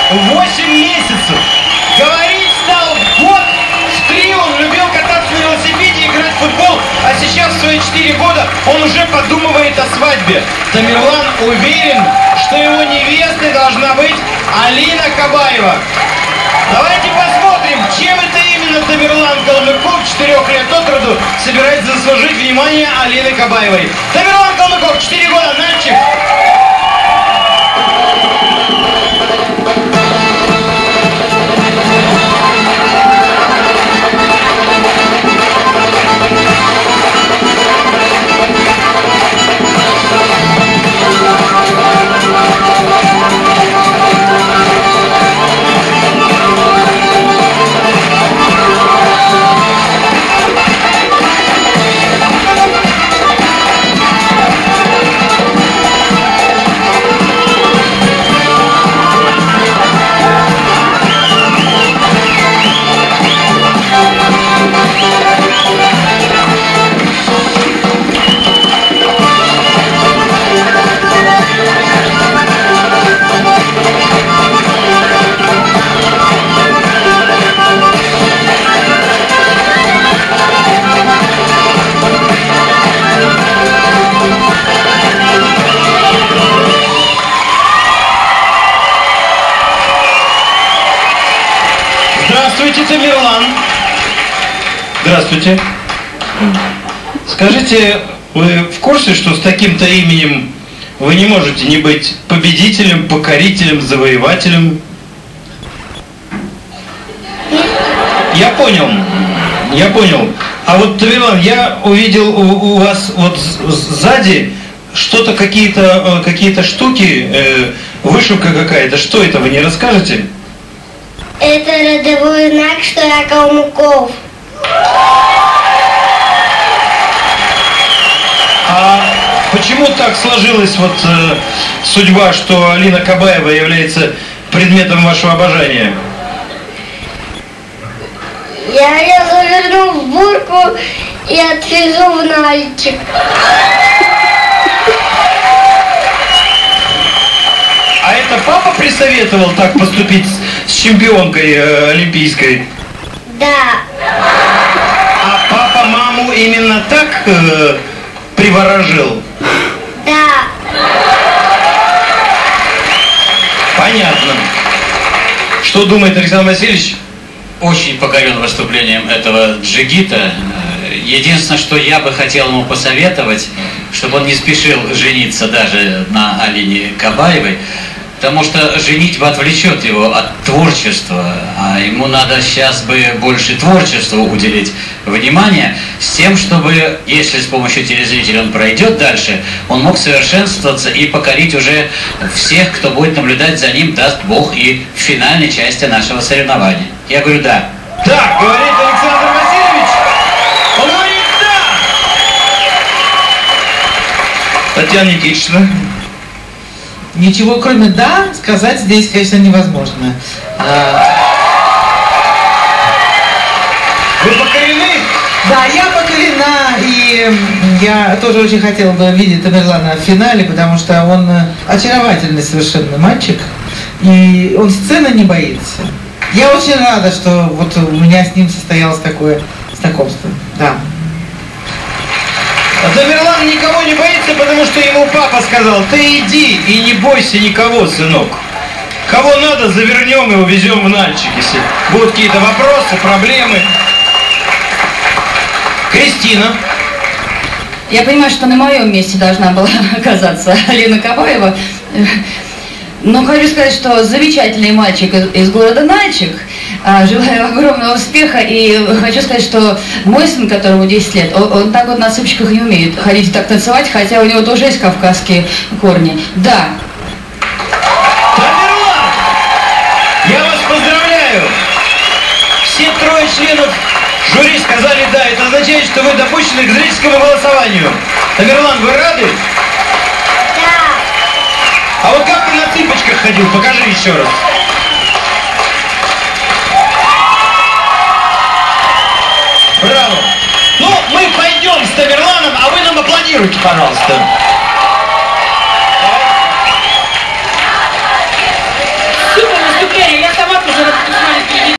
8 месяцев. Говорить стал год. В 3 он любил кататься на велосипеде и играть в футбол, а сейчас в свои 4 года он уже подумывает о свадьбе. Тамерлан уверен, что его невестой должна быть Алина Кабаева. Давайте посмотрим, чем это именно Тамерлан Калмыков, 4 лет от роду, собирается заслужить внимание Алины Кабаевой. Тамерлан Калмыков, 4 года, мальчик. Здравствуйте, Тамерлан. Здравствуйте. Скажите, вы в курсе, что с таким-то именем вы не можете не быть победителем, покорителем, завоевателем? Я понял. А вот, Тамерлан, я увидел у вас вот сзади что-то, какие-то штуки, вышивка какая-то. Что это, вы не расскажете? Это родовой знак, что я Калмыков. А почему так сложилась вот судьба, что Алина Кабаева является предметом вашего обожания? Я ее заверну в бурку и отвезу в Нальчик. А это папа присоветовал так поступить с чемпионкой олимпийской? Да. А папа маму именно так приворожил? Да. Понятно. Что думает Александр Васильевич? Очень покорен выступлением этого джигита. Единственное, что я бы хотел ему посоветовать, чтобы он не спешил жениться даже на Алине Кабаевой, потому что женитьба отвлечет его от творчества, а ему надо сейчас бы больше творчеству уделить внимание, с тем, чтобы, если с помощью телезрителя он пройдет дальше, он мог совершенствоваться и покорить уже всех, кто будет наблюдать за ним, даст Бог, и в финальной части нашего соревнования. Я говорю «да». Так, говорит Александр Васильевич. Он говорит «да». Татьяна Никитична. Ничего кроме «да» сказать здесь, конечно, невозможно. Вы покорены? Да, я покорена, и я тоже очень хотела бы видеть Тамерлана в финале, потому что он очаровательный совершенно мальчик, и он сцены не боится. Я очень рада, что вот у меня с ним состоялось такое знакомство. Да. А Тамерлан никого не боится, потому что ему папа сказал: ты иди и не бойся никого, сынок. Кого надо, завернем и увезем в Нальчик, если будут какие-то вопросы, проблемы. Кристина. Я понимаю, что на моем месте должна была оказаться Алина Кабаева. Но хочу сказать, что замечательный мальчик из города Нальчик. Желаю огромного успеха. И хочу сказать, что мой сын, которому 10 лет, он так вот на цыпочках не умеет ходить и так танцевать, хотя у него тоже есть кавказские корни. Да. Тамерлан! Я вас поздравляю! Все трое членов жюри сказали «да». Это означает, что вы допущены к зрительскому голосованию. Тамерлан, вы рады? Да. А вот как ты на цыпочках ходил? Покажи еще раз. Браво! Ну, мы пойдем с Тамерланом, а вы нам аплодируйте, пожалуйста.